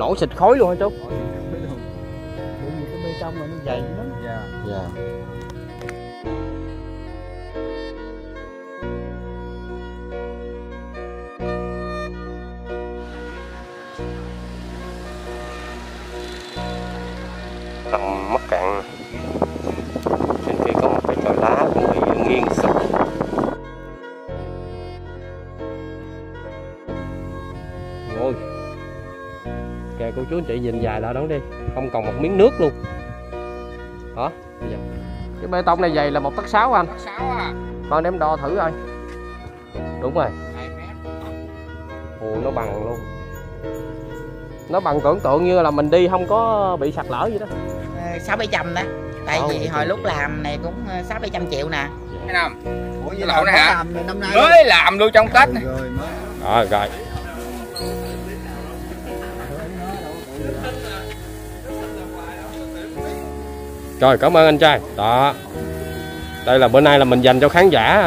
nổi xịt khói luôn hả chú? Bởi vì cái bê tông là nó dày lắm. Dạ. Tầm mắc cạn trên kia có một cái chòi lá cũng bị nghiêng sụp. Ôi, kìa cô chú anh chị nhìn dài lại đó đi, không còn một miếng nước luôn. Đó, bây giờ cái bê tông này dày là 1,6 anh. 1,6 à. Con đem đo thử coi. Đúng rồi. 2 mét. Ồ, nó bằng luôn. Nó bằng tưởng tượng như là mình đi không có bị sạt lở vậy đó. 600-700 đó. Tại vì hồi lúc làm này cũng 600-700 triệu nè. Cái năm. Ủa Cái lậu này hả? Năm nay Mới làm luôn trong Tết này. Rồi. Rồi, cảm ơn anh trai. Đó. Đây là bữa nay là mình dành cho khán giả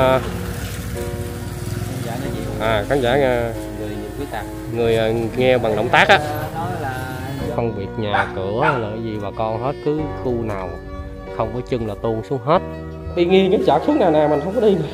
khán giả người nghe bằng động tác á. Phân biệt nhà cửa là cái gì bà con hết, cứ khu nào không có chân là tuôn xuống hết. Đi nghiêng cái chợt xuống nè mình không có đi nè.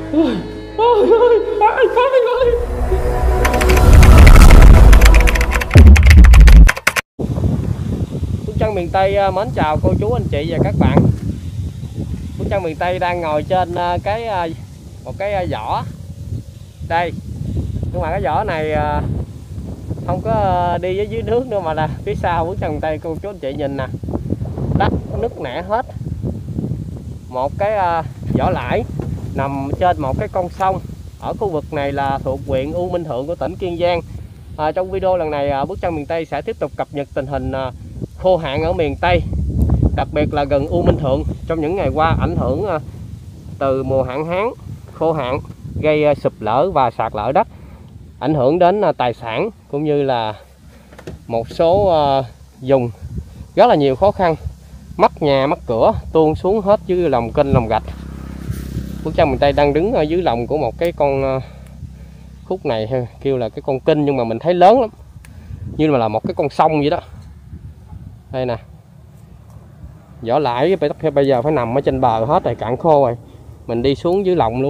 Bước chân miền Tây mến chào cô chú anh chị và các bạn. Bước chân miền Tây đang ngồi trên một cái giỏ đây, nhưng mà cái giỏ này không có đi dưới nước nữa mà là phía sau. Bước chân miền Tây cô chú anh chị nhìn nè, đất nứt nẻ hết. Một cái vỏ lãi nằm trên một cái con sông ở khu vực này là thuộc huyện U Minh Thượng của tỉnh Kiên Giang. Trong video lần này Bước chân miền Tây sẽ tiếp tục cập nhật tình hình khô hạn ở miền Tây, đặc biệt là gần U Minh Thượng trong những ngày qua, ảnh hưởng từ mùa hạn hán, khô hạn gây sụp lở và sạt lở đất, ảnh hưởng đến tài sản cũng như là một số vùng rất là nhiều khó khăn, mất nhà mất cửa, tuôn xuống hết dưới lòng kênh lòng gạch. Bước chân miền Tây đang đứng ở dưới lòng của một cái con khúc này kêu là cái con kênh, nhưng mà mình thấy lớn lắm, như là một cái con sông vậy đó. Đây nè, vỏ lãi bây giờ phải nằm ở trên bờ hết rồi, cạn khô rồi, mình đi xuống dưới lòng luôn.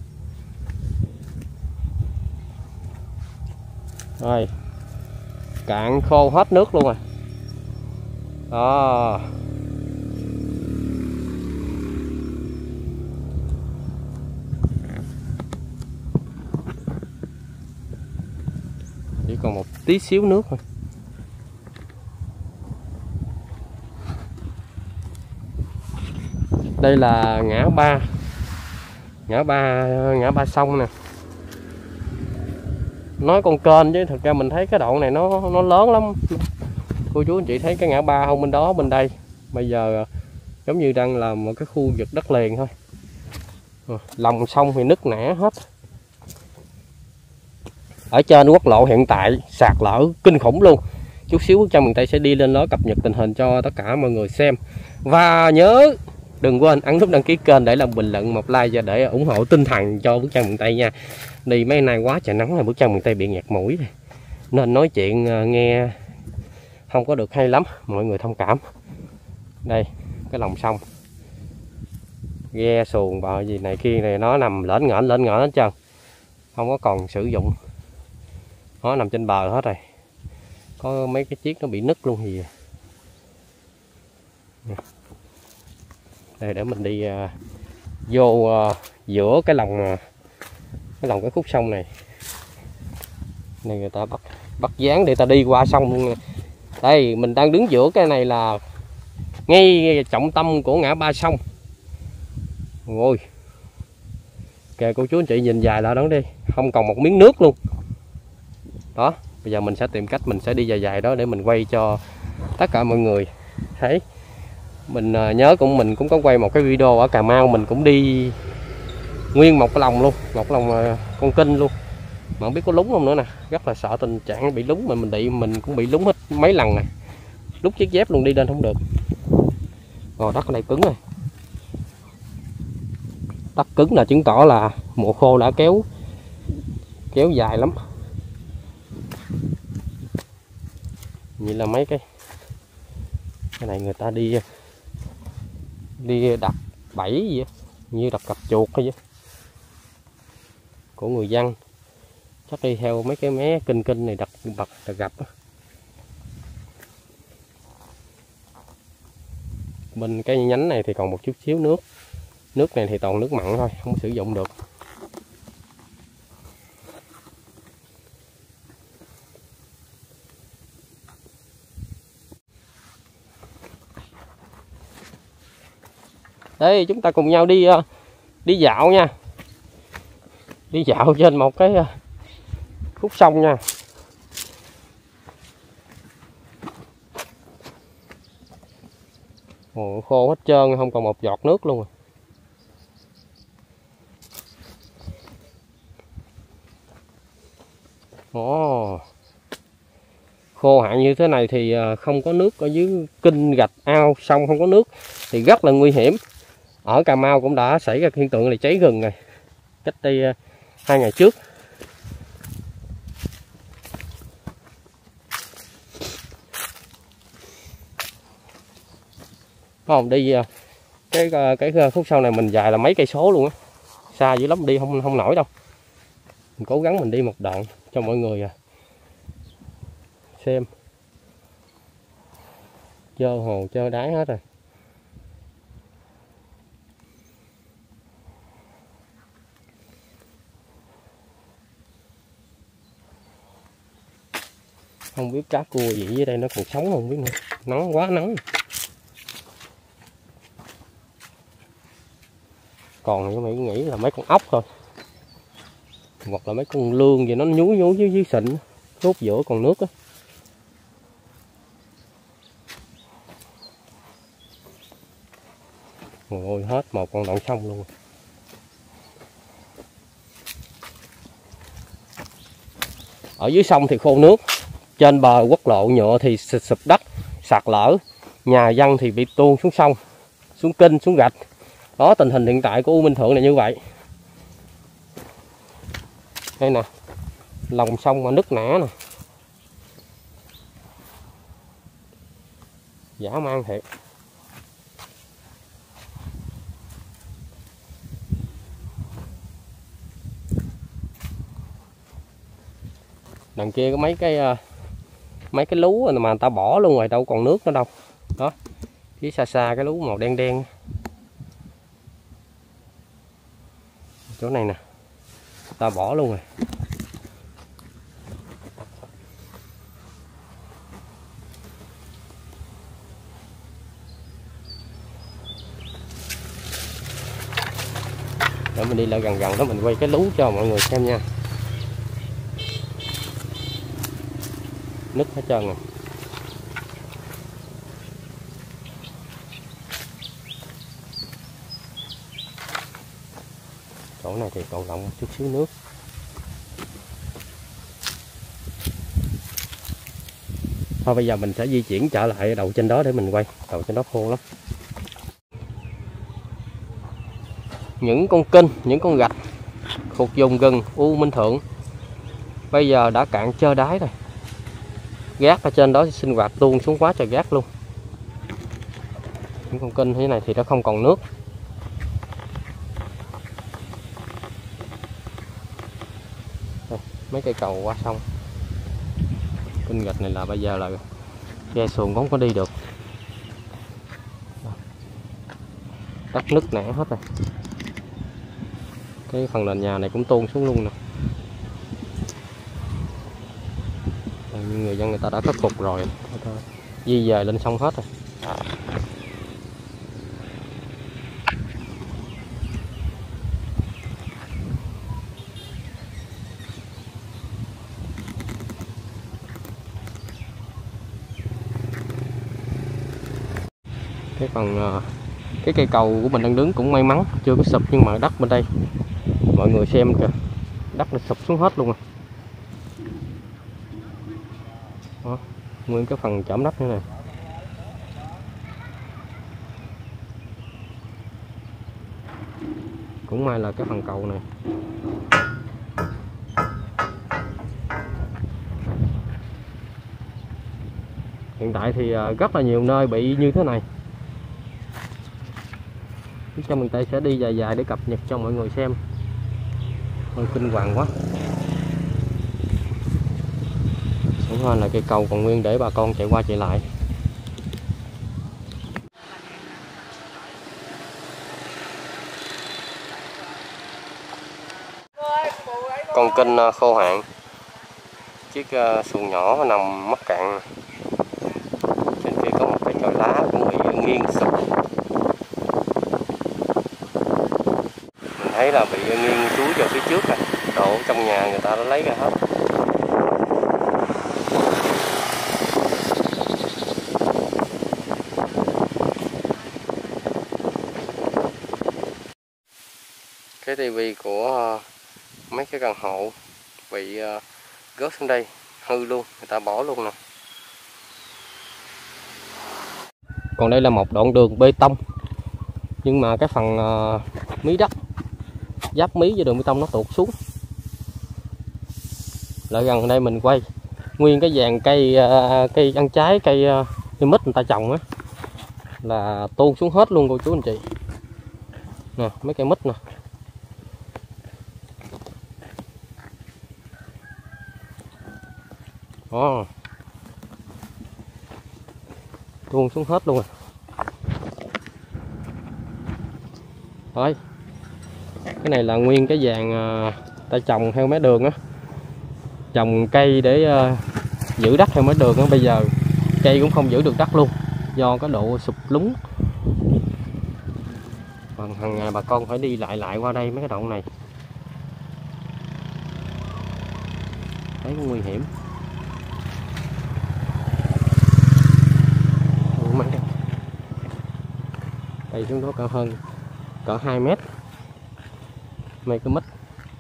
Rồi, cạn khô hết nước luôn rồi. Đó. Chỉ còn một tí xíu nước thôi. Đây là ngã ba sông nè. Nói con kênh chứ thực ra mình thấy cái đoạn này nó lớn lắm. Cô chú anh chị thấy cái ngã ba không bên đó bên đây. Bây giờ giống như đang là một cái khu vực đất liền thôi. Lòng sông thì nứt nẻ hết. Ở trên quốc lộ hiện tại sạt lở kinh khủng luôn. Chút xíu Bước chân miền Tây sẽ đi lên đó cập nhật tình hình cho tất cả mọi người xem. Và nhớ đừng quên ấn nút đăng ký kênh để làm bình luận, một like và để ủng hộ tinh thần cho Bước chân miền Tây nha. Đi mấy nay quá trời nắng là Bước chân miền Tây bị nghẹt mũi này, nên nói chuyện nghe không có được hay lắm, mọi người thông cảm. Đây cái lòng sông, ghe xuồng bờ gì này kia này nó nằm lởn ngởn hết trơn, không có còn sử dụng, nó nằm trên bờ hết rồi. Có mấy cái chiếc nó bị nứt luôn gì. Đây để mình đi vô giữa cái lòng cái khúc sông này. Này người ta bắt dáng để ta đi qua sông luôn. Đây mình đang đứng giữa cái này là ngay trọng tâm của ngã ba sông. Ôi kìa cô chú anh chị nhìn dài lại đó đi, không còn một miếng nước luôn. Đó, bây giờ mình sẽ tìm cách mình sẽ đi dài đó để mình quay cho tất cả mọi người thấy. Mình nhớ mình cũng có quay một cái video ở Cà Mau, mình cũng đi nguyên một cái lòng luôn, một cái lòng con kênh luôn, mà không biết có lúng không nữa nè. Rất là sợ tình trạng bị lúng, mà mình cũng bị lúng hết mấy lần này, lúc chiếc dép luôn đi lên không được. Rồi đất ở đây cứng rồi, đất cứng là chứng tỏ là mùa khô đã kéo dài lắm. Như là mấy cái này người ta đi đập bẫy gì vậy? Như đập cặp chuột hay vậy của người dân, chắc đi theo mấy cái mé kinh này đặt gặp. Bên cái nhánh này thì còn một chút xíu nước này thì toàn nước mặn thôi, không sử dụng được. Đây chúng ta cùng nhau đi dạo nha, đi dạo trên một cái khúc sông nha. Ồ, khô hết trơn, không còn một giọt nước luôn rồi. Ồ, khô hạn như thế này thì không có nước ở dưới kênh gạch ao sông, không có nước thì rất là nguy hiểm. Ở Cà Mau cũng đã xảy ra hiện tượng là cháy rừng rồi, cách đây 2 ngày trước. Không đi cái khúc sau này mình dài là mấy cây số luôn á, xa dữ lắm, đi không nổi đâu. Mình cố gắng mình đi một đoạn cho mọi người xem. Trơ hồ trơ đáy hết rồi. Không biết cá cua gì dưới đây nó còn sống không biết nữa, nóng quá nóng. Còn thì mình nghĩ là mấy con ốc thôi, hoặc là mấy con lươn gì nó nhú dưới sịnh, chốt giữa còn nước á. Ôi hết một con đoạn sông luôn. Ở dưới sông thì khô nước, trên bờ quốc lộ nhựa thì sụp đất, sạt lở, nhà dân thì bị tuôn xuống sông, xuống kênh, xuống gạch. Đó, tình hình hiện tại của U Minh Thượng là như vậy. Đây nè, lòng sông mà nứt nẻ nè, dã man thiệt. Đằng kia có mấy cái lú mà người ta bỏ luôn rồi, đâu còn nước nữa đâu. Đó, phía xa xa cái lú màu đen đen. Chỗ này nè, ta bỏ luôn rồi. Để mình đi lại gần đó mình quay cái lú cho mọi người xem nha. Nứt hết trơn rồi. Chỗ này thì còn lộng một chút xíu nước. Thôi bây giờ mình sẽ di chuyển trở lại đầu trên đó để mình quay. Đầu trên đó khô lắm. Những con kênh, những con gạch thuộc vùng rừng U Minh Thượng bây giờ đã cạn trơ đáy rồi. Gác ở trên đó thì sinh hoạt tuôn xuống quá trời gác luôn. Những con kênh thế này thì nó không còn nước. Đây, mấy cây cầu qua sông. Kênh gạch này là bây giờ là ghe xuồng không có đi được. Đất nứt nẻ hết rồi. Cái phần nền nhà này cũng tuôn xuống luôn nè. Người dân người ta đã khắc phục rồi, người ta di dời lên sông hết rồi. Cái phần cái cây cầu của mình đang đứng cũng may mắn chưa có sụp, nhưng mà đất bên đây mọi người xem kìa, đất nó sụp xuống hết luôn rồi. Đó, nguyên cái phần chõm đất nữa nè. Cũng may là cái phần cầu này Hiện tại thì rất là nhiều nơi bị như thế này. Trong miền Tây sẽ đi dài dài để cập nhật cho mọi người xem. Hơi kinh hoàng quá. Đúng hơn là cây cầu còn nguyên để bà con chạy qua chạy lại. Con kênh khô hạn. Chiếc xuồng nhỏ nằm mắc cạn. Trên kia có một cái chòi lá cũng bị nghiêng sụp. Mình thấy là bị nghiêng chuối vào phía trước rồi. Đồ trong nhà người ta đã lấy ra hết. Cái tivi của mấy cái căn hộ bị rớt xuống đây, hư luôn, người ta bỏ luôn nè. Còn đây là một đoạn đường bê tông, nhưng mà cái phần mí đất giáp mí với đường bê tông nó tuột xuống. Lại gần đây mình quay nguyên cái dàn cây ăn trái, cây mít người ta trồng á là tuôn xuống hết luôn cô chú anh chị. Nè, mấy cây mít nè. Tuôn xuống hết luôn rồi. Thôi, cái này là nguyên cái dàn ta trồng theo mé đường á, trồng cây để giữ đất theo mé đường á. Bây giờ cây cũng không giữ được đất luôn do cái độ sụp lún. Còn hàng ngày bà con phải đi lại qua đây mấy cái đoạn này, thấy cũng nguy hiểm. Đây xuống đó cao hơn cỡ 2 mét mấy cái mít.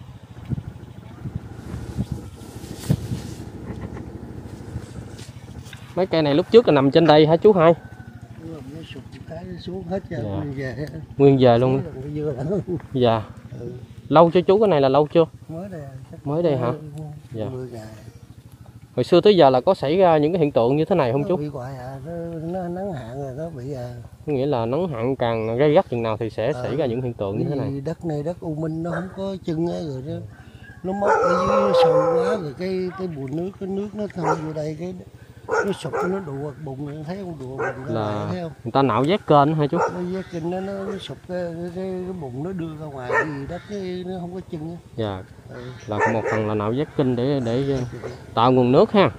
Mấy cây này lúc trước là nằm trên đây hả chú hai? Nó sụp cái xuống hết cho nguyên về luôn. Dạ. Lâu chưa chú, cái này là lâu chưa? Mới đây hả? Dạ. Hồi xưa tới giờ là có xảy ra những cái hiện tượng như thế này không chú? Bị hoài nó nắng hạn rồi nó bị Có nghĩa là nắng hạn càng gay gắt chừng nào thì sẽ xảy ra những hiện tượng như thế này. Đất này đất U Minh nó không có chân á, rồi nó móc ở dưới sâu quá, rồi cái bùn nước, cái nước nó thâm vô đây, cái nó sụp nó đùa bùn, thấy không, đùa bùn là thấy không? Người ta nạo vét kênh hả chú? Nó vét kênh nó sụp cái bùn nó đưa ra ngoài vì đất nó không có chân á. Dạ. Là một phần là nạo vét kênh để tạo nguồn nước ha.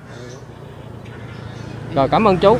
Rồi cảm ơn chú.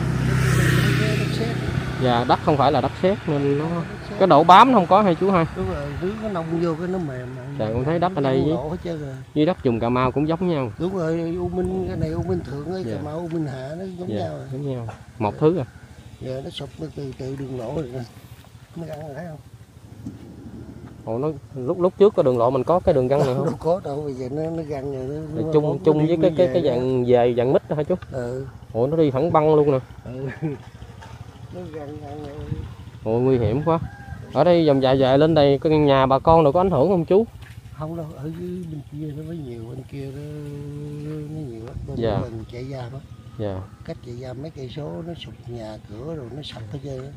Dạ, đất không phải là đất sét nên nó cái độ bám nó không có hay chú hai? Đúng rồi, nước nó nông vô cái nó mềm. Dạ, con thấy đất ở đây với đất vùng Cà Mau cũng giống nhau. Đúng rồi, U Minh cái này U Minh Thượng ấy, Cà Mau U Minh Hạ nó giống nhau rồi. Giống nhau. Một thứ à. Giờ nó sụp nó từ đường lộ rồi nè. Nó găng rồi thấy không? Ồ, nó lúc trước có đường lộ mình có cái đường găng này không? Đâu có đâu, bây giờ nó găng rồi nó chung với cái dạng mít đó hả chú? Ừ. Ủa nó đi thẳng băng luôn nè. Ừ. Nó găng rồi. Ồ nguy hiểm quá. Ở đây dòng dài dài lên đây cái nhà bà con đâu có ảnh hưởng không chú? Không đâu, ở dưới bên kia nó mới nhiều, bên kia nó nhiều lắm. Dạ. Mình chạy ra đó. Dạ. Cách chạy ra mấy cây số nó sụp nhà cửa rồi nó sập hết trơn á.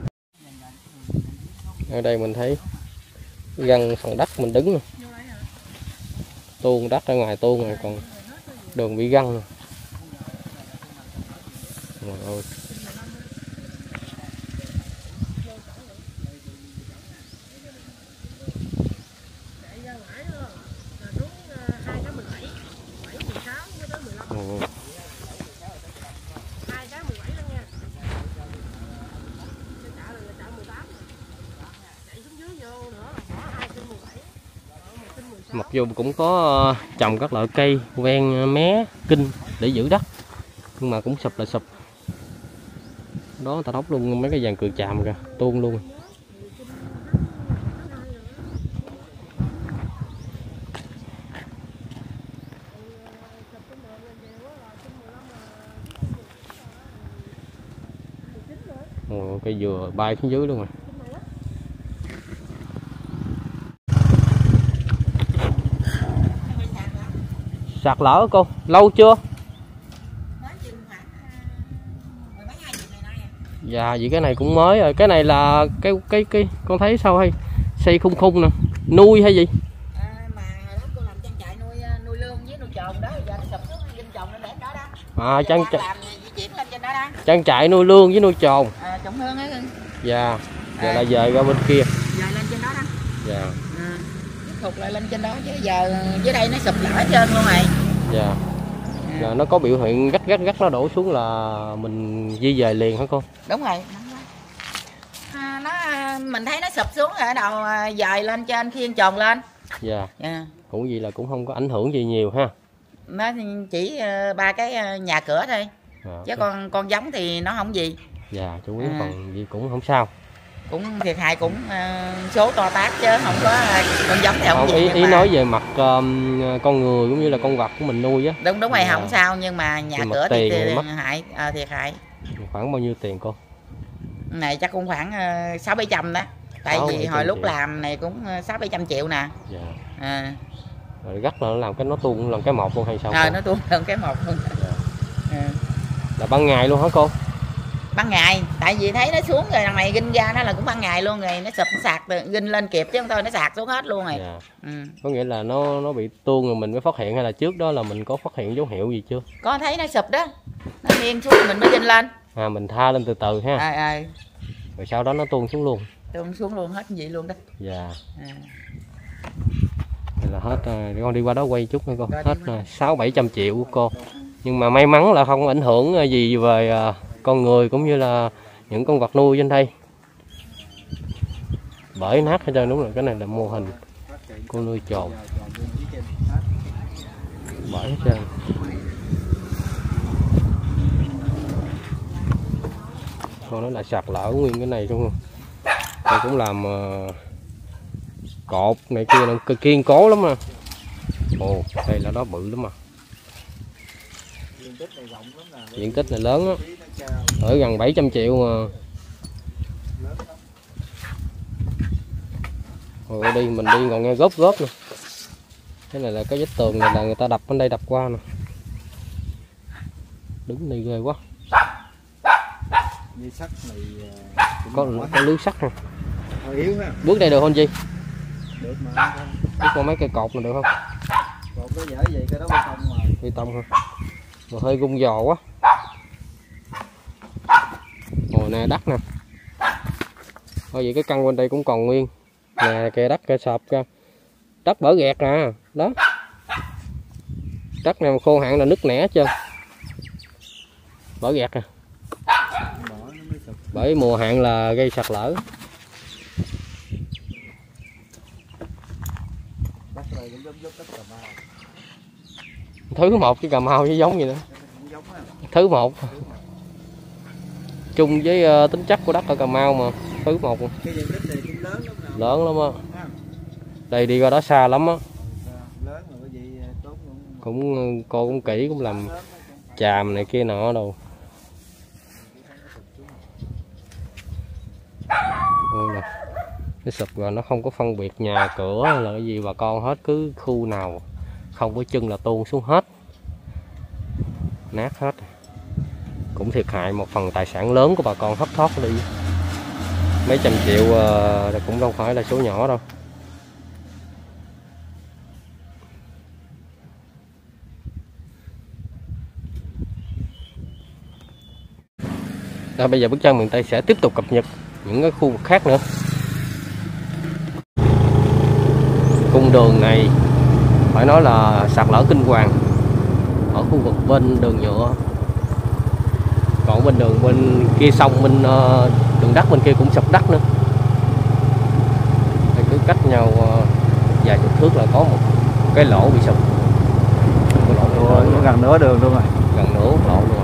Ở đây mình thấy găng phần đất mình đứng nè. Tuôn đất ra ngoài tuôn rồi, còn đường bị găng nè. Trời ơi. Mặc dù cũng có trồng các loại cây ven mé kinh để giữ đất nhưng mà cũng sụp là sụp. Đó ta đóng luôn mấy cái dàn cừ chàm kìa, tuôn luôn. Ồ, cây dừa bay xuống dưới luôn rồi. Sạt lở cô, lâu chưa? Dạ, vậy cái này cũng mới rồi. Cái này là cái con thấy sao hay xây khung khung nè, nuôi hay gì? Mà lúc cô làm trang trại nuôi lương với nuôi trồn đó, giờ nó sụp xuống dinh trồn nó để đó đó. Trang di chuyển lên trên đó đó. trang trại nuôi lương với nuôi trồn. Trồng hương á. Dạ. Giờ là dời ra bên kia. Dời lên trên đó đó. Dạ. Thụt lại lên trên đó chứ giờ dưới đây nó sụp lở hết trơn luôn rồi. Dạ. Là nó có biểu hiện gắt nó đổ xuống là mình di dời liền hả cô? Đúng rồi. Mình thấy nó sụp xuống rồi đầu dời lên trên khiêng trồn lên. Dạ. Cũng gì là cũng không có ảnh hưởng gì nhiều ha. Nó chỉ 3 cái nhà cửa thôi. Chứ con giống thì nó không gì. Dạ, chủ yếu còn gì cũng không sao. Cũng thiệt hại cũng số to tát chứ không có con giống thì không gì. Ý nói về mặt con người cũng như là con vật của mình nuôi á. Đúng rồi, không sao, nhưng mà nhà cửa thì hại, thiệt hại. Khoảng bao nhiêu tiền cô? Này chắc cũng khoảng 600-700 đó. Tại vì hồi lúc làm này cũng 600-700 triệu nè. Dạ. Rồi gắt là nó làm nó tuôn làm cái một luôn hay sao? Nó tuôn làm cái một luôn. Là ban ngày luôn hả cô? Ban ngày, tại vì thấy nó xuống rồi đằng này ginh ra nó là cũng ban ngày luôn rồi, nó sụp nó sạt ginh lên kịp chứ không thôi nó sạt xuống hết luôn rồi. Dạ. Có nghĩa là nó bị tuôn rồi mình mới phát hiện hay là trước đó là mình có phát hiện dấu hiệu gì chưa? Có thấy nó sụp đó, nó nghiêng xuống mình mới ginh lên. Mình tha lên từ từ ha. Rồi sau đó nó tuôn xuống luôn. Tuôn xuống luôn hết vậy luôn đó. Dạ. Đây là hết rồi, con đi qua đó quay chút nha cô. Hết 600-700 triệu của cô. Nhưng mà may mắn là không ảnh hưởng gì về con người cũng như là những con vật nuôi trên đây. Bởi nát hết trơn, đúng rồi, cái này là mô hình cô nuôi trồn. Bởi hết trơn. Con nó là sạt lở nguyên cái này luôn. Đây cũng làm cột này kia là kiên cố lắm mà. Ồ, đây là đó bự lắm mà. Diện tích này lớn á. Ở gần 700 triệu mà. Rồi đi mình đi còn nghe góp nè. Cái này là cái vách tường này là người ta đập bên đây đập qua nè. Đứng đây ghê quá. Sắt này có lưới sắt nè. Yếu ha. Bước đây được không chị? Được mà. Bước qua mấy cây cột này được không? Cột nó dở vậy cái đó bê tông mà. Bê tông hả? Mà hơi gung giò quá. Ồ nè đất nè. Thôi vậy cái căn bên đây cũng còn nguyên. Nè kìa đất kìa sọp kìa. Đất bở gẹt à. Đó. Đất này mà khô hạn là nứt nẻ chưa. Bở gẹt à. Bởi mùa hạn là gây sạt lở. Thứ một cái Cà Mau với giống gì nữa. Thứ một. Chung với tính chất của đất ở Cà Mau mà. Thứ một. Lớn lắm á. Đây đi qua đó xa lắm á. Cũng cô cũng kỹ cũng làm chàm này kia nọ đâu. Cái sụp rồi nó không có phân biệt nhà cửa hay là cái gì bà con hết, cứ khu nào không có chân là tuôn xuống hết, nát hết. Cũng thiệt hại một phần tài sản lớn của bà con thất thoát đi. Mấy trăm triệu cũng không phải là số nhỏ đâu. Bây giờ Bức Tranh Miền Tây sẽ tiếp tục cập nhật những cái khu vực khác nữa. Cung đường này phải nói là sạt lở kinh hoàng ở khu vực bên đường nhựa. Còn bên đường bên kia sông, bên đường đất bên kia cũng sụp đất nữa. Thì cứ cách nhau vài chục thước là có một cái lỗ bị sụp. Nó gần nửa đường luôn rồi. Gần nửa lỗ luôn rồi.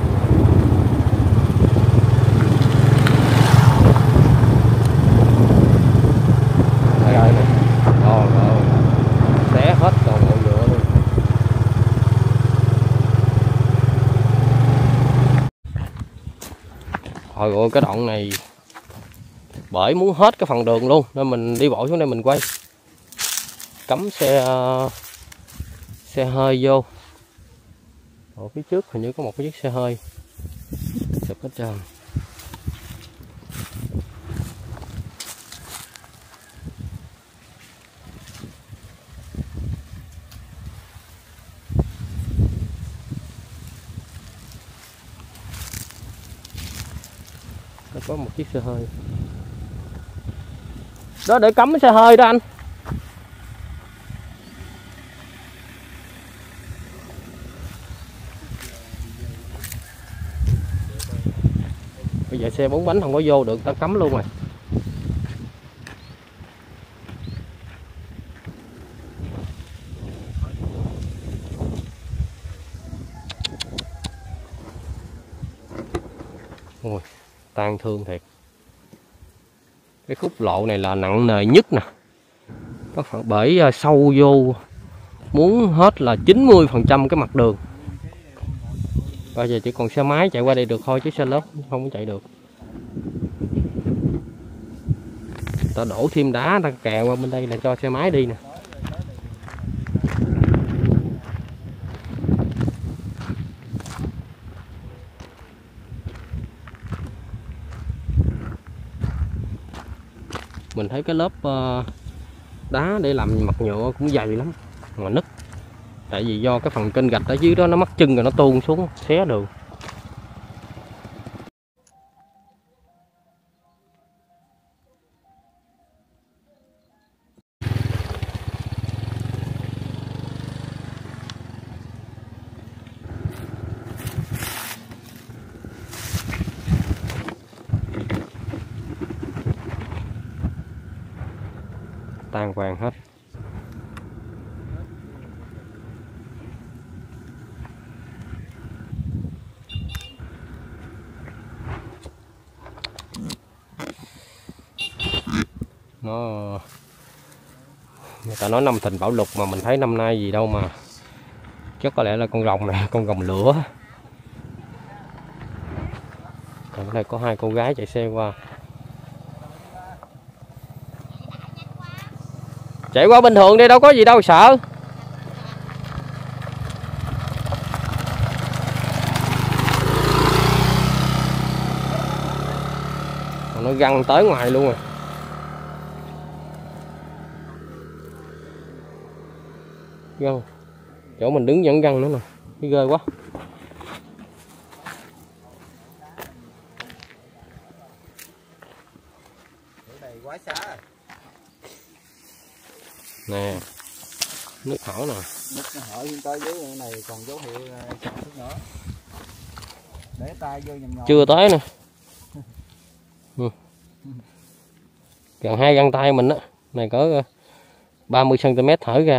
Xé hết toàn bộ nhựa luôn. Hồi ơi cái đoạn này bởi muốn hết cái phần đường luôn nên mình đi bộ xuống đây mình quay. Cấm xe hơi vô. Ở phía trước hình như có một cái chiếc xe hơi. Sụp hết trơn. có một chiếc xe hơi. Đó để cắm cái xe hơi đó anh. Bây giờ xe 4 bánh không có vô được, ta cấm luôn rồi. Ôi, tan thương thiệt. Cái khúc lộ này là nặng nề nhất nè. Có phải bởi sâu vô muốn hết là 90% cái mặt đường. Bây giờ chỉ còn xe máy chạy qua đây được thôi chứ xe lớn không có chạy được. Ta đổ thêm đá ta kè qua bên đây là cho xe máy đi nè. Mình thấy cái lớp đá để làm mặt nhựa cũng dày lắm mà nứt. Tại vì do cái phần kênh gạch ở dưới đó nó mắc chân rồi nó tuôn xuống xé đường. Tan vàng hết. Nó người ta nói năm thìn bão lụt mà mình thấy năm nay gì đâu mà chắc có lẽ là con rồng này, con rồng lửa. Còn ở đây có hai cô gái chạy xe qua. Chạy qua bình thường đi, đâu có gì đâu sợ. Còn nó găng tới ngoài luôn rồi. Găng. Chỗ mình đứng vẫn găng nữa nè. Cái ghê quá. Nè, nước hở nè. Nước nó hở lên tới dưới này còn dấu hiệu sạt nước nữa. Để tay vô nhầm nhòm. Chưa tới nè. Gần 2 găng tay mình á. Này có 30 cm thở ra.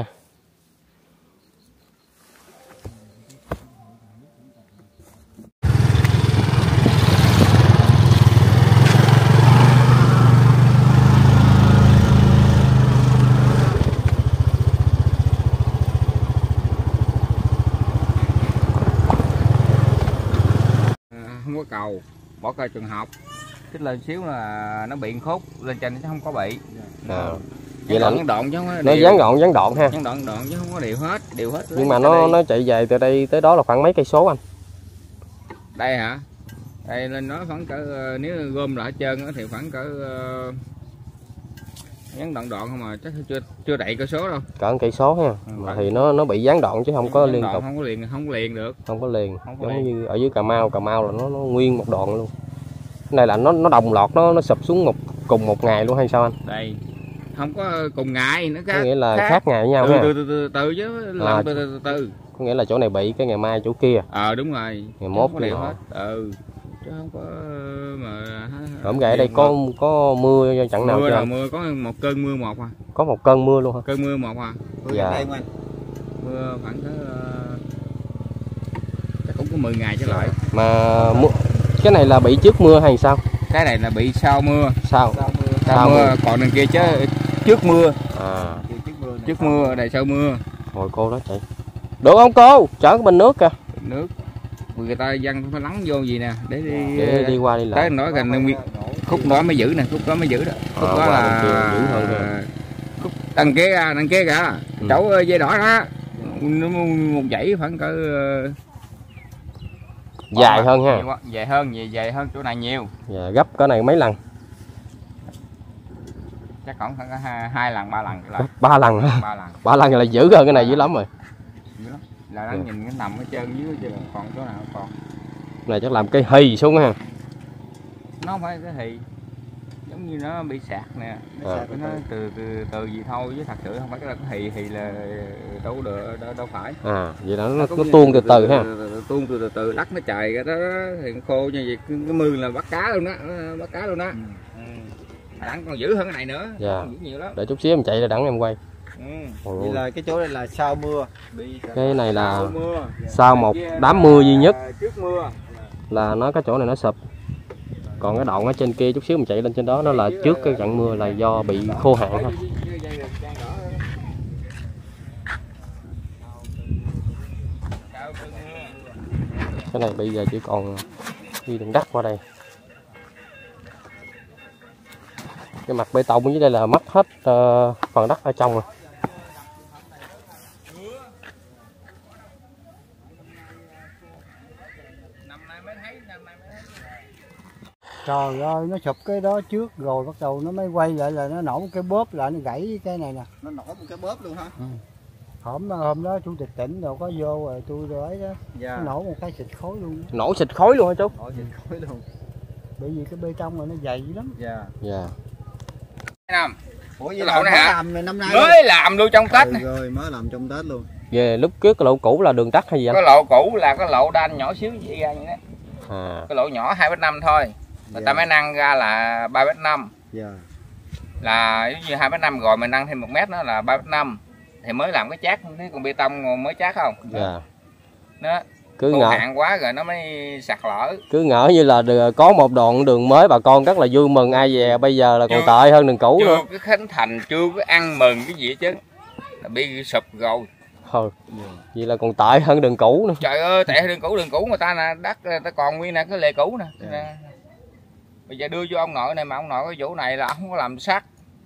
Không có cầu, bỏ coi trường học, cái lên xíu là nó bị khúc, lên trên nó không có bị. Vậy là dán đoạn chứ không có nó dán đoạn ha. Dán đoạn chứ không có đều hết Nhưng mà nó chạy về từ đây tới đó là khoảng mấy cây số anh? Đây hả? Đây lên nó khoảng cỡ nếu gom lại hết trơn thì khoảng cỡ dán đoạn không mà chắc chưa đầy cây số đâu. Cỡ cây số ha. Mà thì nó bị gián đoạn chứ không có liên tục. Không có liền được. Không có liền. Giống như ở dưới Cà Mau là nó nguyên một đoạn luôn. Cái này là nó đồng loạt nó sụp xuống cùng một ngày luôn hay sao anh? Đây. Không có cùng ngày nữa có nghĩa là khác ngày với nhau ha. Từ chứ làm từ. Có nghĩa là chỗ này bị cái ngày mai chỗ kia. Đúng rồi. Ngày mốt có đều hết. Chứ không có mà hôm ở đây có mưa chẳng nào chưa? Mưa có một cơn mưa một à. Có một cơn mưa luôn hả? Cơn mưa một à. Dạ. Mưa khoảng chắc cũng có 10 ngày trở lại. Mà cái này là bị trước mưa hay sao? Cái này là bị sau mưa. Sau mưa. Còn đằng kia chứ trước mưa. Trước mưa đây sau mưa. Ngồi cô đó chạy. Được không cô? Chở cái bình nước kìa. Nước. Người ta dân phải lắng vô gì nè để đi qua đi lại. Tới nói gần khúc đó mới giữ nè, khúc đó mới giữ đó. Khúc đó là giữ hơn rồi. Khúc đằng kia kìa. Chỗ dây đỏ đó. Một dãy khoảng cỡ dài hơn ha. Dài hơn chỗ này nhiều. Dạ, gấp cái này mấy lần? Chắc khoảng 2 lần 3 lần lại. 3 lần hả? 3 lần là dữ hơn cái này dữ lắm rồi. Dữ lắm. Là nó nhìn cái nằm ở trên dưới chứ còn chỗ nào còn. Này chắc làm cây hì xuống ha. nó không phải cái hì, giống như nó bị sạc nè, nó từ gì thôi, chứ thật sự không phải cái hì là đâu phải. Vậy đó nó tuôn từ từ ha. Tuôn từ từ đất nó chày cái đó thì khô như vậy, cái mưa là bắt cá luôn đó, bắt cá luôn đó. Đặng còn giữ hơn cái này nữa. Dạ. Giữ nhiều lắm. Để chút xíu em chạy ra đặng em quay. Vậy là cái chỗ này là sau mưa. Cái này là sau một đám mưa duy nhất trước mưa là nó cái chỗ này nó sụp. Còn cái đoạn ở trên kia chút xíu mình chạy lên trên đó nó là trước cái trận mưa là do bị khô hạn thôi. Cái này bây giờ chỉ còn đi đường đất qua đây. Cái mặt bê tông dưới đây là mất hết phần đất ở trong rồi. Trời ơi, nó sụp cái đó trước rồi bắt đầu nó mới quay lại là nó nổ một cái bóp lại, nó gãy cái này nè. Nó nổ một cái bóp luôn hả? Hôm đó chủ tịch tỉnh đâu có vô rồi tôi rồi ấy đó. Dạ. Nó nổ một cái xịt khói luôn. Nổ xịt khói luôn hả chú? Nổ xịt khói luôn. Bởi vì cái bê tông này nó dày lắm. Dạ. Dạ. Năm. Ủa vậy Cái là lỗ này mới hả? làm năm nay Mới làm luôn trong Tết. rồi mới làm trong Tết luôn. Về lúc trước cái lỗ cũ là đường đất hay gì anh? Cái lỗ cũ là cái lỗ đan nhỏ xíu vậy ra vậy đó. Cái lỗ nhỏ 2,5 thôi. Người ta mới nâng ra là 3,5. Dạ. Là giống như 2,5 rồi mình nâng thêm 1 mét nữa là 3,5. Thì mới làm cái chát, thấy còn bê tông mới chát không? Dạ. Đó. Cứ Khô ngỡ hạn quá rồi nó mới sạt lở. cứ ngỡ như là có một đoạn đường mới bà con rất là vui mừng ai về, bây giờ là còn tệ hơn đường cũ nữa. Chưa cái khánh thành, chưa có ăn mừng cái gì hết chứ. Là bị sụp rồi. Thôi. Vậy là còn tệ hơn đường cũ nữa. Trời ơi, tệ hơn đường cũ người ta là đất người ta còn nguyên là cái lề cũ nè. Bây giờ đưa cho ông nội này mà ông nội cái vụ này là ông không có làm sắt.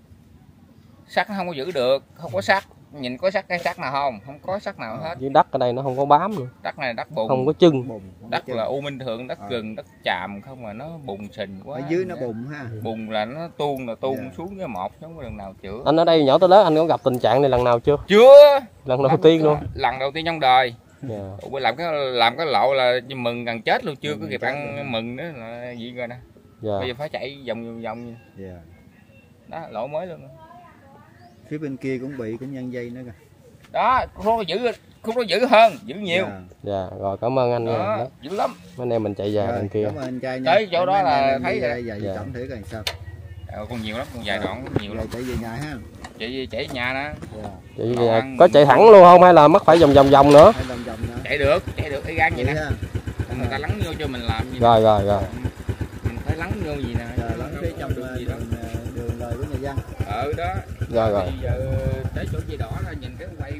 Sắt nó không có giữ được, không có sắt. Nhìn có sắt cái sắt nào không có sắt nào hết. Dưới đất ở đây nó không có bám nữa. Đất này đất bùn. Không có chân. Đất là u minh thượng, đất gừng, đất chàm không mà nó bùn sình quá. Ở dưới nó bùn ha. Bùn là nó tuôn xuống cái một, không có đường nào chữa. Anh ở đây nhỏ tới lớn anh có gặp tình trạng này lần nào chưa? Chưa. Lần đầu tiên luôn. Lần đầu tiên trong đời. Dạ. Làm cái lộ là mừng gần chết luôn, chưa có kịp ăn mừng nữa là gì rồi nè. Dạ. Bây giờ phải chạy vòng vòng. Dạ. Đó, lộ mới luôn. Phía bên kia cũng bị, cũng nhăn dây nữa kìa. Đó, khúc nó giữ hơn, giữ nhiều. Dạ, rồi cảm ơn anh nha. Dữ lắm. Mấy anh em mình chạy về đằng kia. Cảm ơn anh trai nha. Tới chỗ đó là thấy rồi. Dạ. Cảm thử coi sao. Còn nhiều lắm, còn dài đoạn nhiều lắm. Chạy về nhà ha. Chạy nhà đó. Chạy về nhà. Có chạy thẳng luôn không hay là mất phải vòng nữa? Chạy được y gan vậy nè. Người ta lắng vô cho mình làm gì. Rồi. Mình phải lắng vô gì nè. Lắng phía trong đường lời của người dân. Đó. Rồi. Bây giờ tới chỗ dây đỏ là nhìn cái quay.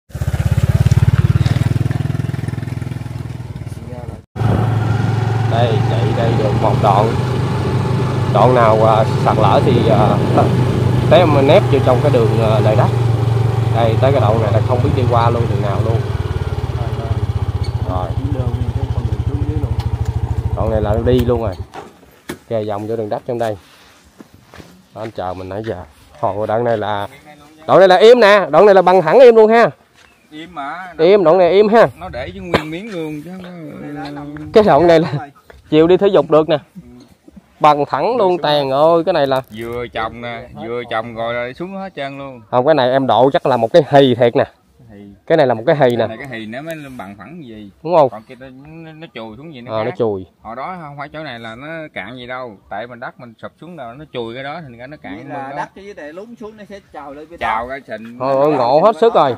Đây, chạy đây được một đoạn nào sạt lở thì té mà nép vô trong cái đường lề đất. Đây tới cái đoạn này là không biết đi qua luôn đường nào luôn. Rồi. Đoạn này là đi luôn rồi. Kè vòng vô đường đất trong đây. Đó, anh chờ mình nãy giờ. Hồi đoạn này là im nè, đoạn này là bằng thẳng im luôn ha. Im mà. Im, đoạn này im ha. Nó để với nguyên miếng luôn chứ. Cái đoạn này là chiều đi thể dục được nè. Bằng thẳng luôn Tàn ơi, cái này là vừa trồng nè, vừa trồng rồi xuống hết trơn luôn. Không, cái này em độ chắc là một cái hì thiệt nè. Cái này là một cái hì nè. Cái hì nó mới bằng phẳng gì. Đúng không? Còn kia nó chùi xuống gì nó. Nó chùi. Hồi đó không phải chỗ này là nó cạn gì đâu, tại mình đất mình sụp xuống đâu nó chùi cái đó thành ra nó cạn là đất dưới đây lún xuống nó sẽ trào lên bên trào ra sình. Thôi ngộ hết sức rồi.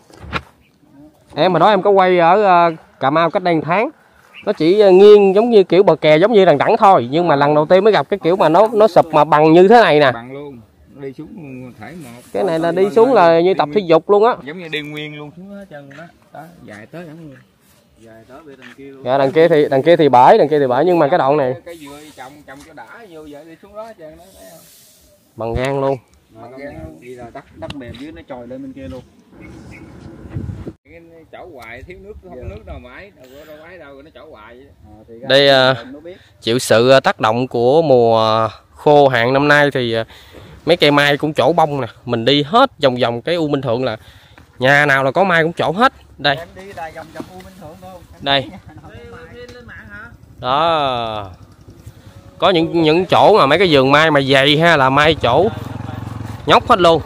Em mà đó em có quay ở Cà Mau cách đây 1 tháng. Nó chỉ nghiêng giống như kiểu bờ kè giống như đằng đẳng thôi, nhưng mà lần đầu tiên mới gặp cái kiểu mà nó sụp mà bằng như thế này nè. Bằng luôn. Đi xuống thể một. Cái này là đi xuống là như tập thể dục luôn á. Giống như đi nguyên luôn xuống hết trơn đó. Đó, dài tới lắm luôn. Dài tới bên đằng kia luôn. Dạ, đằng kia thì bãi, nhưng mà cái đoạn này cái dừa trồng cho đã vô vậy đi xuống đó hết trơn đó, thấy không? bằng ngang luôn. Đi là đất mềm dưới nó trồi lên bên kia luôn. Cái chỗ hoài thiếu nước không có nước đâu mãi, đâu mãi đâu nó chỗ hoài vậy. Đây chịu sự tác động của mùa khô hạn năm nay thì mấy cây mai cũng trổ bông nè. Mình đi hết vòng cái U Minh Thượng là nhà nào là có mai cũng trổ hết. Đây. Em đi là vòng U Minh Thượng luôn. Đây. Đó. Có những chỗ mà mấy cái vườn mai mà dày ha là mai chỗ nhóc hết luôn.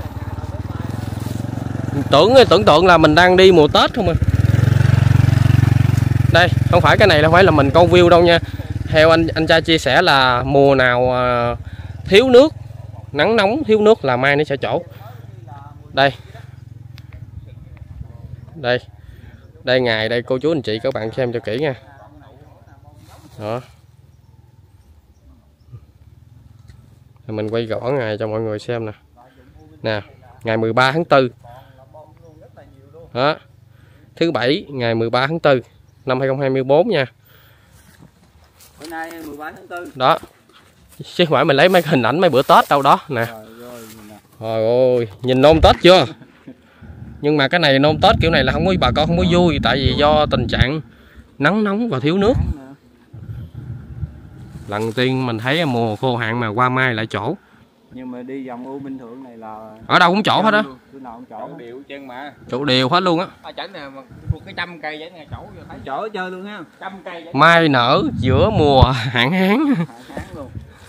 Tưởng tượng là mình đang đi mùa Tết không à. Đây, không phải cái này không phải là mình câu view đâu nha. Theo anh trai chia sẻ là mùa nào thiếu nước, nắng nóng thiếu nước là mai nó sẽ trổ. Đây. Đây ngày đây cô chú anh chị các bạn xem cho kỹ nha. Đó. Mình quay rõ ngày cho mọi người xem nè. Nè, ngày 13 tháng 4. Đó. Thứ Bảy ngày 13 tháng 4 năm 2024 nha. Bữa nay 13 tháng 4. Đó. Chứ không phải mình lấy mấy hình ảnh mấy bữa Tết đâu đó nè. Trời ơi, nhìn nôn Tết chưa? Nhưng mà cái này nôn Tết kiểu này là không có, bà con không có vui, tại vì do tình trạng nắng nóng và thiếu nước. Lần tiên mình thấy mùa khô hạn mà qua mai lại trổ. Nhưng mà đi vòng U Minh Thượng này là ở đâu cũng trổ hết á. Chỗ đều chân mà. Trổ đều hết luôn á. Chảnh này một cái 100 cây vậy này trổ vô thấy. Chỗ chơi luôn ha. 100 cây vậy. Mai nở giữa mùa hạn hán. Luôn.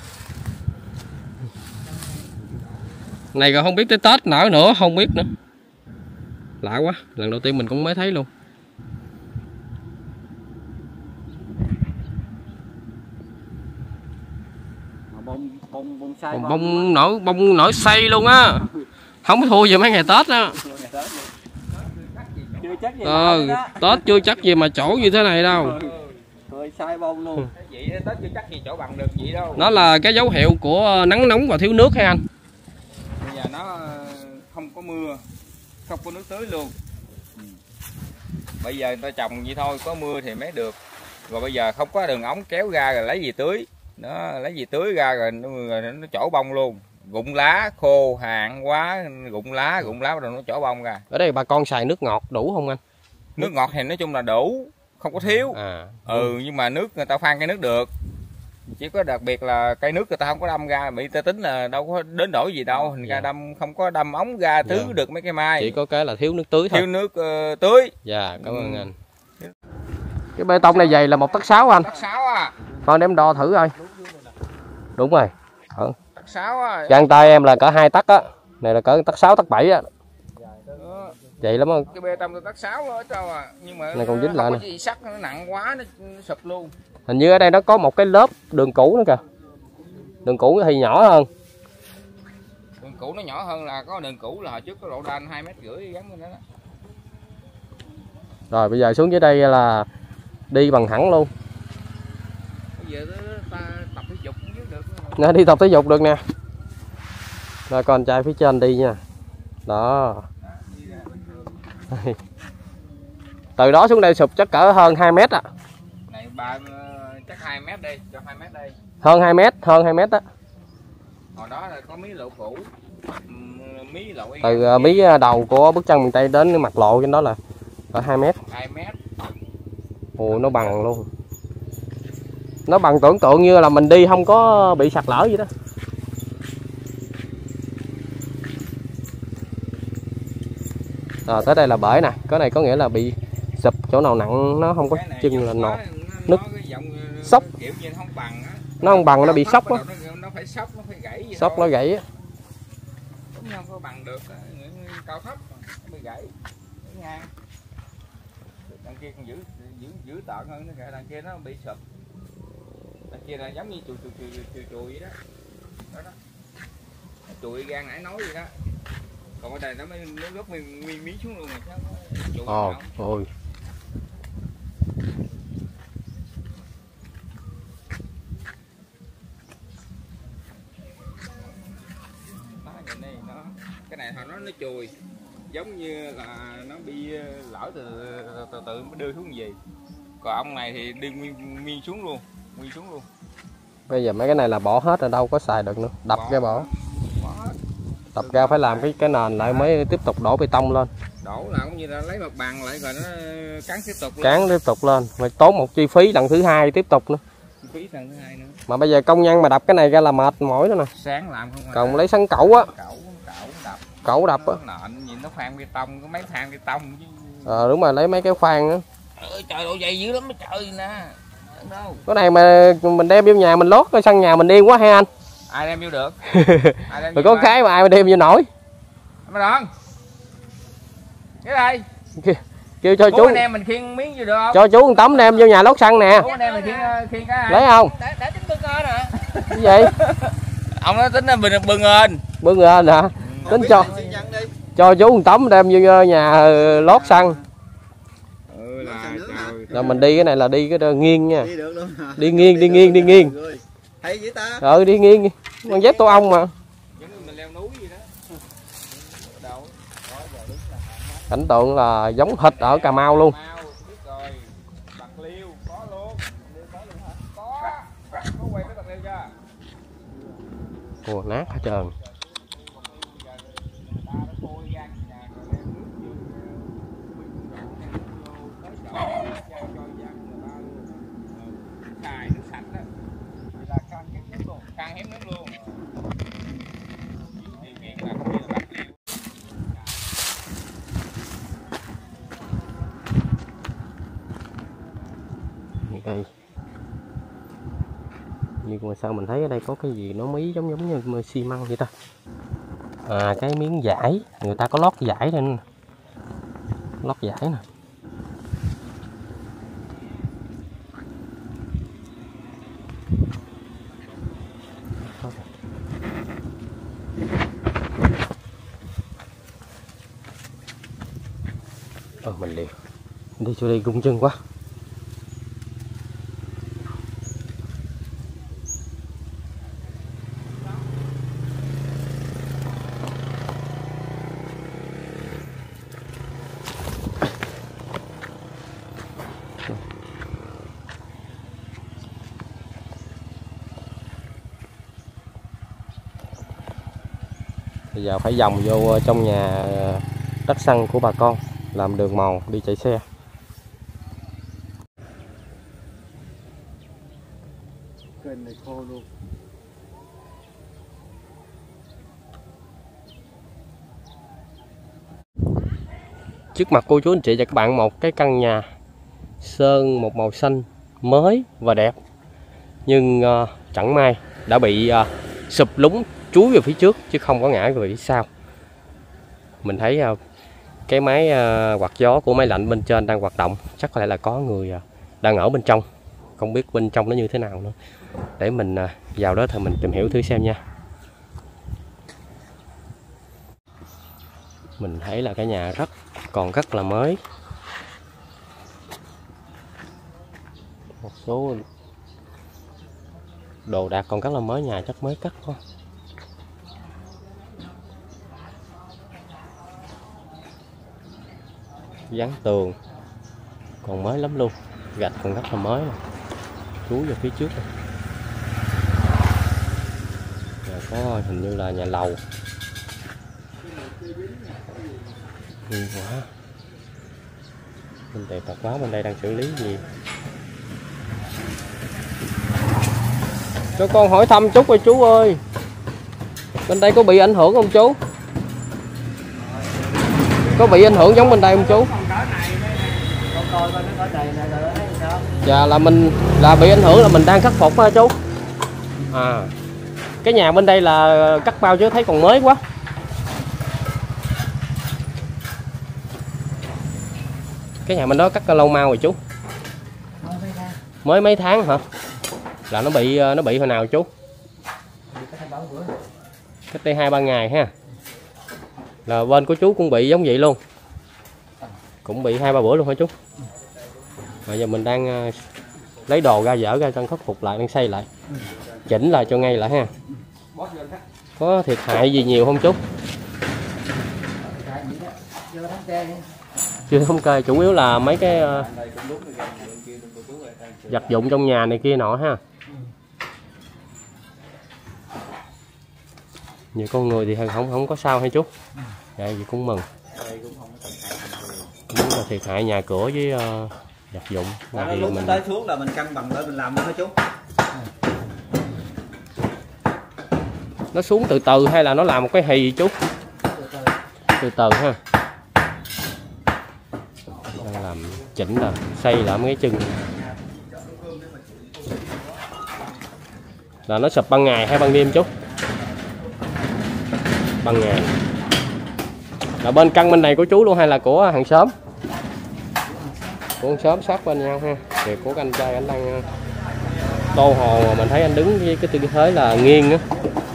Này còn không biết tới Tết nở nữa, không biết nữa. Lạ quá, lần đầu tiên mình cũng mới thấy luôn. Bông nổi xay luôn á. Không có thua gì mấy ngày Tết á. Tết chưa chắc gì mà chỗ như thế này đâu. Sai bông luôn. Vậy Tết chưa chắc gì chỗ bằng được vậy đâu. Nó là cái dấu hiệu của nắng nóng và thiếu nước hay anh? Bây giờ nó không có mưa, không có nước tưới luôn. Bây giờ người ta trồng vậy thôi, có mưa thì mới được. Rồi bây giờ không có đường ống kéo ra rồi lấy gì tưới. Nó lấy gì tưới ra rồi nó trổ bông luôn. Rụng lá khô hạn quá, rụng lá rồi nó trổ bông ra. Ở đây bà con xài nước ngọt đủ không anh? Nước ngọt thì nói chung là đủ, không có thiếu. Nhưng mà nước người ta phan cái nước được. Chỉ có đặc biệt là cây nước người ta không có đâm ra, bị ta tính là đâu có đến đổi gì đâu, hình ra không có đâm ống ra tưới được mấy cái mai. Chỉ có cái là thiếu nước tưới thôi. Thiếu nước tưới. Dạ, cảm ơn anh. Cái bê tông này dày là 1,6 anh. 1,6 à. Con đem đo thử coi. Đúng rồi. 1,6 à. Găng tay em là cỡ 2 tấc á. Này là cỡ 1,6 1,7 á. Vậy lắm không? Cái bê tông 1,6 đó đâu à, nhưng mà này còn dính lại nè. Cái sắt nó nặng quá nó sụp luôn. Hình như ở đây nó có một cái lớp đường cũ nữa kìa. Đường cũ thì nhỏ hơn. Đường cũ nó nhỏ hơn là có đường cũ là hồi trước có độ đan 2,5 mét gắn lên đó. Rồi bây giờ xuống dưới đây là đi bằng thẳng luôn. Bây giờ ta tập thể dục cũng được. Nè, đi tập thể dục được nè. Rồi con trai phía trên đi nha. Đó. Từ đó xuống đây sụp chắc cỡ hơn 2 mét á. Này ba chắc 2 mét đi, cho 2 mét đây. Hơn 2 mét á. Hồi đó là có mí lộ cũ. Mí lộ từ mí đầu của bước chân miền Tây đến mặt lộ trên đó là cỡ 2 mét. 2 mét. Ồ, nó bằng luôn. Nó bằng tưởng tượng như là mình đi không có bị sạt lở gì đó. Rồi tới đây là bể nè, cái này có nghĩa là bị sụp chỗ nào nặng nó không có chân là nọt nứt sốc, kiểu như nó không bằng á. Nó không bằng, nó bị sốc á. Nó phải sốc, nó phải gãy gì. Sốc nó gãy á. Cũng không có bằng được cao thấp nó bị gãy. Ngang. Đằng kia còn giữ tợn hơn nữa kìa, đằng kia nó bị sụp. Đằng kia là giống như chùi vậy đó. Đó đó. Chùi ra nãy nói vậy đó. Còn ở đây nó mới nó rớt nguyên miếng xuống luôn rồi. Ôi. Cái này họ nói nó chùi giống như là nó bị lỡ từ mới đưa xuống gì. Còn ông này thì đi nguyên xuống luôn, Bây giờ mấy cái này là bỏ hết rồi, đâu có xài được nữa, đập ra bỏ. Đập ra phải làm cái nền lại mới tiếp tục đổ bê tông lên. Đổ là cũng như là lấy mặt bằng lại rồi nó cán tiếp tục lên, phải tốn một chi phí lần thứ hai tiếp tục nữa. Phí lần thứ hai nữa. Mà bây giờ công nhân mà đập cái này ra là mệt mỏi đó nè. Sáng làm không. Còn lấy sắn cẩu á. Cẩu đập á. Nện gì nó khoan bê tông, có mấy khoan bê tông chứ. Đúng rồi, lấy mấy cái khoan á. Trời độ dày dữ lắm trời nè. Cái này mà mình đem vô nhà mình lót cái sân nhà mình yên quá ha anh. Ai đem vô được? Rồi có cái mà ai mà đem vô nổi. Mà Đòn. Cái đây. Kêu cho chú anh em mình khiêng miếng vô được không? Cho chú một tấm đem vô nhà lót sân nè. Anh em mình khiêng cái lấy không? Để tính burger nè. Cái gì? Ông nói tính là burger. Burger hả? Tính cho chú một tấm đem vô nhà lót sân. Rồi mình đi cái này là đi cái nghiêng nha. Đi được luôn hả? Đi nghiêng. Hay vậy ta? Đi nghiêng. Con dép tổ ong mà. Mình leo núi gì đó. Cảnh tượng là giống hệt ở Cà Mau luôn. Bạc Liêu có luôn. Có quay với Bạc Liêu chưa? Ồ, nát hết trơn. Đây. Nhưng mà sao mình thấy ở đây có cái gì nó mí giống như xi măng vậy ta? À, cái miếng vải, người ta có lót vải lên. Lót vải nè. Mình liều. Đi cho đây gung chân quá. Bây giờ phải vòng vô trong nhà đất sân của bà con, làm đường mòn đi chạy xe. Kênh này khô luôn. Trước mặt cô chú anh chị và các bạn một cái căn nhà sơn một màu xanh mới và đẹp, nhưng chẳng may đã bị sụp lún chúi về phía trước chứ không có ngã về phía sau. Mình thấy cái máy quạt gió của máy lạnh bên trên đang hoạt động, chắc có lẽ là có người đang ở bên trong, không biết bên trong nó như thế nào nữa. Để mình vào đó thì mình tìm hiểu thử xem nha. Mình thấy là cái nhà còn rất là mới. Một số đồ đạc còn rất là mới, nhà chắc mới cất thôi. Dán tường còn mới lắm luôn, gạch còn rất là mới nè, chúi vào phía trước này. Và có hình như là nhà lầu. Quá. Bên đây tật quá, bên đây đang xử lý gì? Cho con hỏi thăm chút ơi chú ơi. Bên đây có bị ảnh hưởng không chú? Có bị ảnh hưởng giống bên đây không chú? Dạ là mình bị ảnh hưởng là mình đang khắc phục ha chú. À, cái nhà bên đây là cắt bao chứ thấy còn mới quá. Cái nhà bên đó cắt lâu mau rồi chú. Mới mấy tháng hả? Là nó bị hồi nào chú? Cách đây 2-3 ngày ha. Là bên của chú cũng bị giống vậy luôn. Cũng bị 2-3 bữa luôn hả chú? Bây giờ mình đang lấy đồ ra dỡ ra đang khắc phục lại, đang xây lại. Chỉnh lại cho ngay lại ha. Có thiệt hại gì nhiều không chú? Chưa thống kê, chủ yếu là mấy cái vật dụng trong nhà này kia nọ ha. Nhiều con người thì không có sao hay chú? Dạ vậy cũng mừng. Đúng là thiệt hại nhà cửa với vật dụng. Thì lúc mình tới xuống là mình cân bằng để mình làm luôn hả chú? Nó xuống từ từ hay là nó làm một cái hì chú? Từ từ ha. Đang làm chỉnh là xây lại mấy cái chân. Là nó sụp ban ngày hay ban đêm chú? Ban ngày. Là bên căn bên này của chú luôn hay là của hàng xóm? Của hàng xóm sát bên nhau ha. Thì của anh trai anh đang tô hồ mà mình thấy anh đứng với cái tư thế là nghiêng á.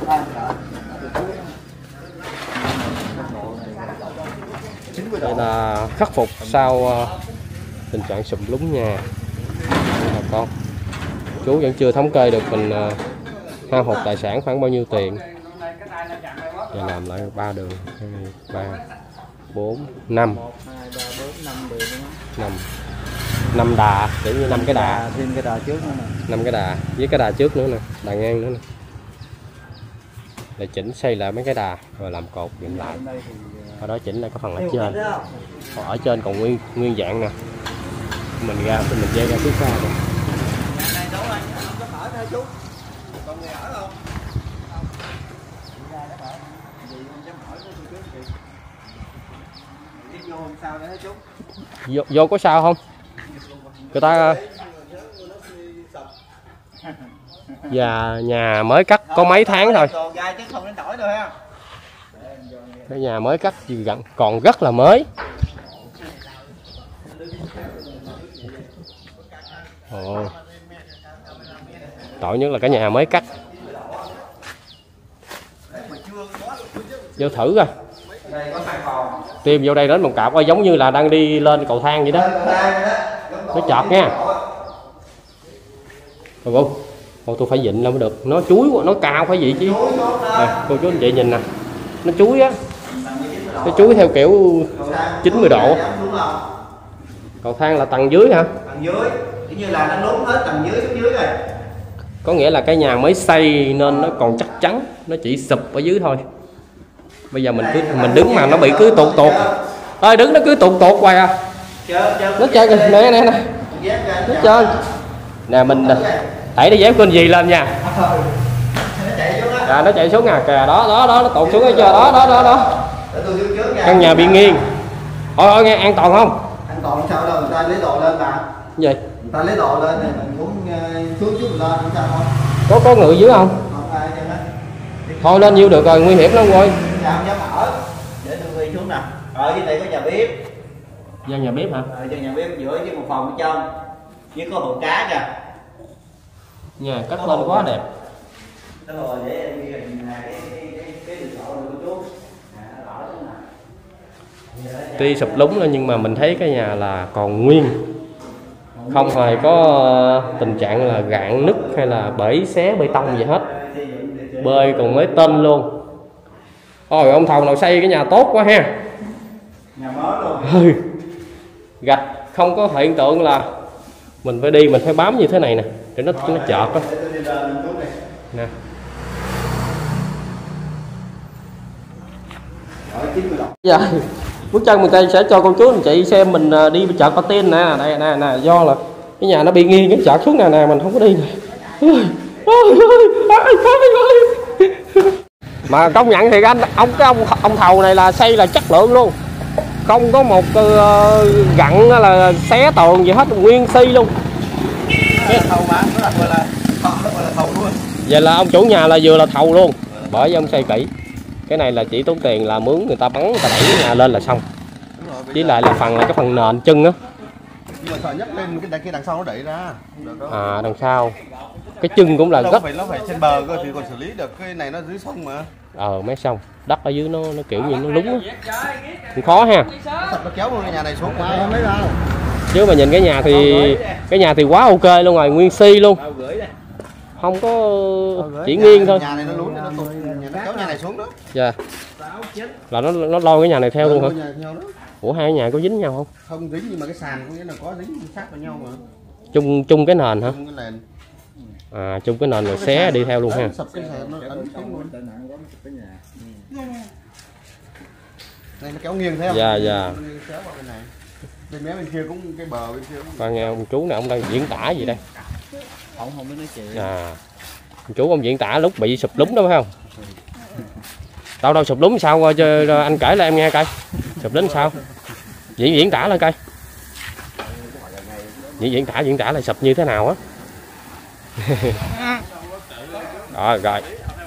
Đây là khắc phục sau tình trạng sụp lún nhà bà con. Chú vẫn chưa thống kê được mình hao hụt tài sản khoảng bao nhiêu tiền. Và làm lại 3 đường 2, 3, 4, 5 5 đà, kiểu như 5 cái đà, thêm cái đà trước nữa nè. 5 cái đà với cái đà trước nữa nè, đà ngang nữa nè. Để chỉnh xây lại mấy cái đà rồi làm cột dựng lại. Ở đó chỉnh lại cái phần ở trên. Còn ở trên còn nguyên dạng nè. Mình ra thì mình dây ra phía sau rồi. Vô có sao không? Người ta và nhà mới cắt có mấy tháng thôi. Cái nhà mới cắt còn rất là mới. Ồ. Tội nhất là cái nhà mới cắt. Vô thử coi. Tìm vô đây đến một cặp coi giống như là đang đi lên cầu thang vậy đó. Nó chọt nha. Cô tôi phải dịnh lên mới được. Nó chuối nó cao phải vậy chứ. À, cô chú anh chị nhìn nè. Nó chuối á. Nó chuối theo kiểu 90 độ. Cầu thang là tầng dưới hả? Tầng dưới. Kiểu như là nó lún hết tầng dưới xuống dưới rồi. Có nghĩa là cái nhà mới xây nên nó còn chắc chắn, nó chỉ sụp ở dưới thôi. Bây giờ mình đứng mà nó bị cứ tuột. Ơi đứng nó cứ tuột hoài à. Nó chơi nè. Nó chơi. Nè mình đẩy để dép con gì lên nha. Nó chạy xuống nè, kìa đó nó tụt xuống cái chưa đó. Căn nhà bị nghiêng. Thôi nghe an toàn không? An toàn sao đâu, người ta lấy đồ lên mà. Gì? Người ta lấy đồ lên thì mình cũng xuống chút lên không sao không? Có người dưới không? Thôi lên nhiêu được rồi, nguy hiểm lắm rồi. Sao dám ở? Để tôi đi xuống nè. Ở dưới đây có nhà bếp. Gian nhà bếp hả? Cho nhà bếp giữa với một phòng ở trong. Với có hồ cá kìa. Nhà cắt lên quá đẹp. Đó rồi để em ghi hình cái đường sổ này của chú. Tuy sụp lún nhưng mà mình thấy cái nhà là còn nguyên, không hề có tình trạng là rạn nứt hay là bể xé bê tông gì hết, bơi còn mới tên luôn. Ôi ông thầu nào xây cái nhà tốt quá ha, nhà mới luôn. Gạch không có hiện tượng là mình phải đi mình phải bám như thế này nè để nó chợt á nè. Dạ bước chân mình sẽ cho cô chú anh chị xem mình đi chợ Cà Tin nè, đây nè, do là cái nhà nó bị nghiêng cái chợt xuống nè mình không có đi nè. Mà công nhận thì ông thầu này là xây là chất lượng luôn, không có một gặn là xé tường gì hết, nguyên si luôn. Vậy là ông chủ nhà là vừa là thầu luôn, bởi vì ông xây kỹ. Cái này là chỉ tốn tiền là mướn người ta bắn, người ta đẩy cái nhà lên là xong. Với lại là cái phần nền chân á. Nhưng mà sợ nhấc lên cái đằng sau nó đẩy ra. À đằng sau. Cái chân cũng là gấp. Nó phải trên bờ cơ thì còn xử lý được, cái này nó dưới sông mà. Mấy sông. Đất ở dưới nó kiểu như nó lúng á. Cũng khó ha. Nó kéo luôn cái nhà này xuống mà không lấy đâu. Chứ mà nhìn cái nhà thì quá ok luôn rồi, nguyên si luôn. Không có chỉ nghiêng thôi. Nhà này nó lún nó kéo nhà này xuống đó. Dạ. Là nó lôi cái nhà này theo luôn hả? Ủa hai nhà có dính nhau không? Không dính nhưng mà cái sàn có nghĩa là có dính sát vào nhau mà. Chung cái nền hả? Chung cái nền. À chung cái nền rồi xé đi theo luôn ha. Này nó kéo nghiêng thấy không? Dạ. Bên mé bên kia cũng cái bờ bên kia. Và nghe ông chú này ông đang diễn tả gì đây? Không biết nói chuyện. À. Ông chú ông diễn tả lúc bị sụp lún đó phải không? Đâu sụp lún sao anh kể lại em nghe coi. Sụp lún sao? Diễn tả lên coi. Diễn tả là sụp như thế nào á? Rồi.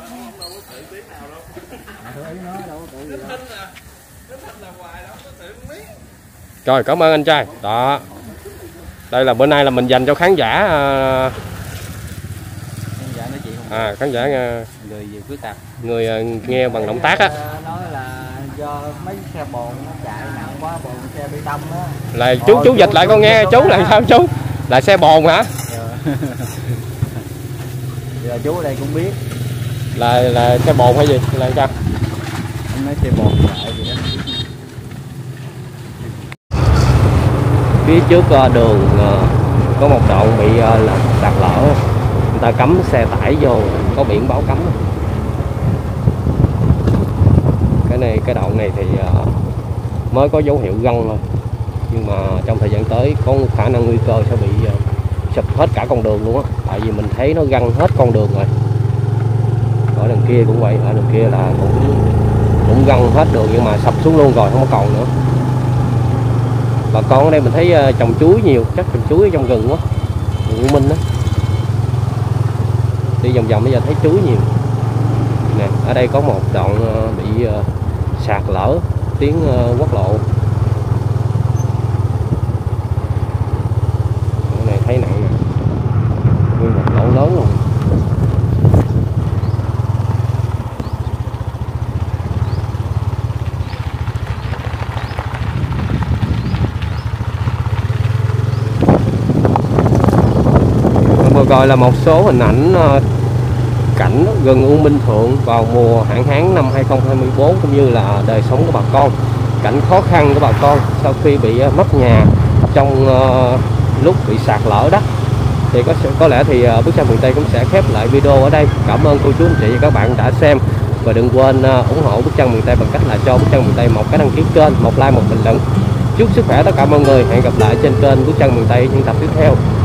Rồi cảm ơn anh trai. Đó. Đây là bữa nay là mình dành cho khán giả khán giả người về khuyết tật, người nghe bằng động tác á. nói là do mấy xe bồn nó chạy nặng quá, bồn xe bê tông á. Là chú dịch lại con nghe chú là sao chú? Là xe bồn hả? Giờ chú ở đây cũng biết Là xe bồn hay gì? Là sao? anh nói xe bồn chạy gì đó. Phía trước đường có một đoạn bị sạt lở, người ta cấm xe tải vô, có biển báo cấm. Cái đoạn này thì mới có dấu hiệu găng thôi, nhưng mà trong thời gian tới có khả năng nguy cơ sẽ bị sụp hết cả con đường luôn á, tại vì mình thấy nó găng hết con đường rồi. Ở đằng kia cũng vậy, ở đằng kia là cũng găng hết đường nhưng mà sập xuống luôn rồi, không có còn nữa. Bà con ở đây mình thấy trồng chuối nhiều, chắc trồng chuối ở trong rừng quá, rừng U Minh đó. Đi vòng vòng bây giờ thấy chuối nhiều. Nè, ở đây có một đoạn bị sạt lở tuyến quốc lộ. Cái này thấy nặng nè, nguyên một lỗ lớn luôn. Vừa rồi là một số hình ảnh cảnh rừng U Minh Thượng vào mùa hạn hán năm 2024 cũng như là đời sống của bà con, cảnh khó khăn của bà con sau khi bị mất nhà trong lúc bị sạt lở đất. Thì có lẽ thì Bức Tranh Miền Tây cũng sẽ khép lại video ở đây. Cảm ơn cô chú anh chị và các bạn đã xem, và đừng quên ủng hộ Bức Tranh Miền Tây bằng cách là cho Bức Tranh Miền Tây một cái đăng ký kênh, một like, một bình luận. Chúc sức khỏe tất cả mọi người, hẹn gặp lại trên kênh Bức Tranh Miền Tây những tập tiếp theo.